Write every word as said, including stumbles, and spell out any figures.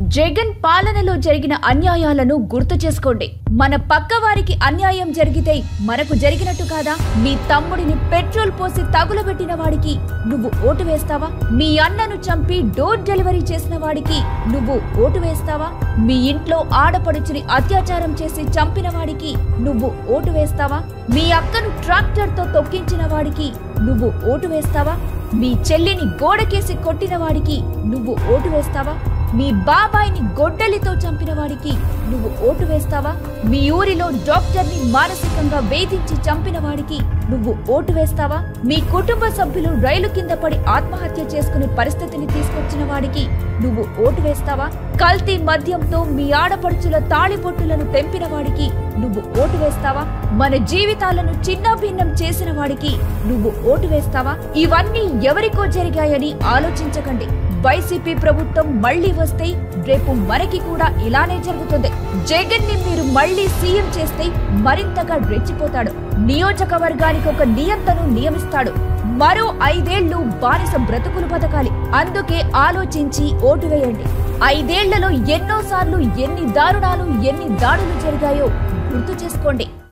జగన్ పాలనలో జరిగిన అన్యాయాలను గుర్తు చేసుకోండి. మన పక్కవారికి అన్యాయం జరిగితే మనకు జరిగినట్టు కాదా? మీ తమ్ముడిని పెట్రోల్ పోసి తగులబెట్టిన వాడికి నువ్వు ఓటు వేస్తావా? మీ అన్నను చంపి డోర్ డెలివరీ చేసిన వాడికి నువ్వు ఓటు వేస్తావా? మీ ఇంట్లో ఆడపడుచుని అత్యాచారం చేసి చంపిన వాడికి నువ్వు ఓటు వేస్తావా? మీ అక్కను ట్రాక్టర్ తో తొక్కించిన వాడికి నువ్వు ఓటు వేస్తావా? మీ చెల్లిని గోడకేసి కొట్టిన వాడికి నువ్వు ఓటు వేస్తావా? మీ బాబాయిని గొడ్డలితో చంపిన వాడికి నువ్వు ఓటు వేస్తావా? మీ ఊరిలో డాక్టర్ని మానసికంగా వేధించి చంపిన వాడికి నువ్వు ఓటు వేస్తావా? మీ కుటుంబ సభ్యులు రైలు కింద పడి ఆత్మహత్య చేసుకునే పరిస్థితిని తీసుకొచ్చిన వాడికి నువ్వు ఓటు వేస్తావా? కల్తీ మద్యంతో మీ ఆడపడుచుల తాళిబొట్టులను తెంపిన వాడికి నువ్వు ఓటు వేస్తావా? మన జీవితాలను చిన్నాభిన్నం చేసిన వాడికి నువ్వు ఓటు వేస్తావా? ఇవన్నీ ఎవరికో జరిగాయని ఆలోచించకండి. వైసీపీ ప్రభుత్వం మళ్లీ వస్తే రేపు మనకి కూడా ఇలానే జరుగుతుంది. జగన్ ని మీరు మళ్లీ సీఎం చేస్తే మరింతగా రెచ్చిపోతాడు. నియోజకవర్గానికి ఒక నియంతను నియమిస్తాడు. మరో ఐదేళ్లు బానిస బ్రతుకులు బతకాలి. అందుకే ఆలోచించి ఓటు వేయండి. ఐదేళ్లలో ఎన్నోసార్లు ఎన్ని దారుణాలు ఎన్ని దాడులు జరిగాయో గుర్తు చేసుకోండి.